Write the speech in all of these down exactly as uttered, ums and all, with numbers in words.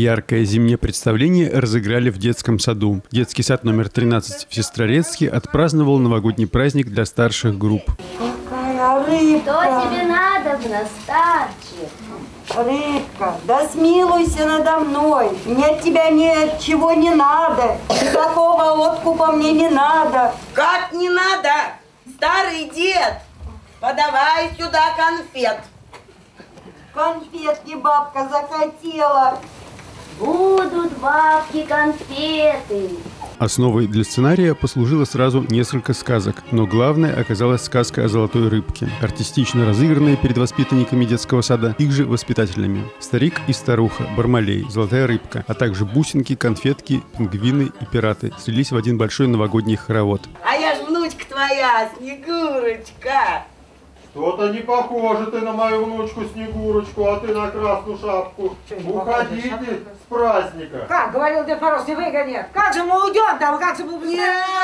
яркое зимнее представление разыграли в детском саду. Детский сад номер тринадцать в Сестрорецке отпраздновал новогодний праздник для старших групп. Какая рыбка! Что тебе надо, старчик? Рыбка, да смилуйся надо мной. Мне от тебя ничего не надо. Никакого откупа мне не надо. Как не надо? Старый дед, подавай сюда конфет. Конфетки бабка захотела. Будут бабки конфеты. Основой для сценария послужило сразу несколько сказок, но главной оказалась сказка о золотой рыбке, артистично разыгранная перед воспитанниками детского сада, их же воспитателями. Старик и старуха, Бармалей, золотая рыбка, а также бусинки, конфетки, пингвины и пираты слились в один большой новогодний хоровод. А я ж внучка твоя, Снегурочка. Что-то не похоже ты на мою внучку Снегурочку, а ты на красную шапку. Уходите с праздника. Как говорил Дед Мороз, не выгонят. Как же мы уйдем там, как же мы... Нет!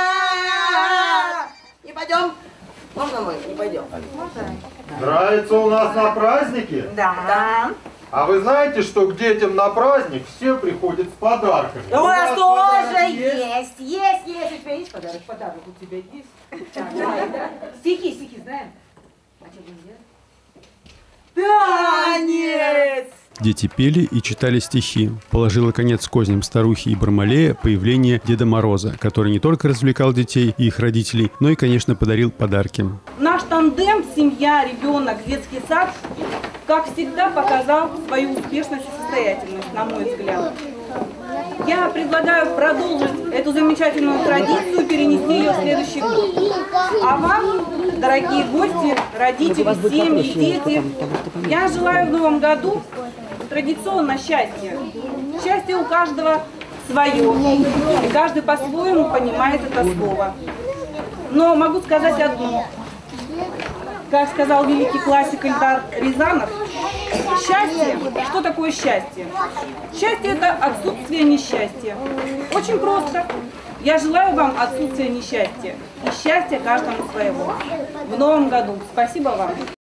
Не пойдем? Можно мы не пойдем? Нравится у нас на празднике? Да. Да. А вы знаете, что к детям на праздник все приходят с подарками? У нас тоже подарки есть, есть, есть. У тебя есть подарок? Подарок у тебя есть? Так, давай, да. Стихи, стихи знаем? А что будет? Танец! Дети пели и читали стихи. Положило конец козням старухи и Бармалея появление Деда Мороза, который не только развлекал детей и их родителей, но и, конечно, подарил подарки. Наш тандем «Семья, ребенок, детский сад» как всегда показал свою успешность и состоятельность, на мой взгляд. Я предлагаю продолжить эту замечательную традицию, перенести ее в следующий год. А вам, дорогие гости, родители, семьи, дети, я желаю в новом году традиционно счастья. Счастье у каждого свое, и каждый по-своему понимает это слово. Но могу сказать одно. Как сказал великий классик Эльдар Рязанов, счастье, что такое счастье? Счастье – это отсутствие несчастья. Очень просто. Я желаю вам отсутствия несчастья и счастья каждому своего. В новом году. Спасибо вам.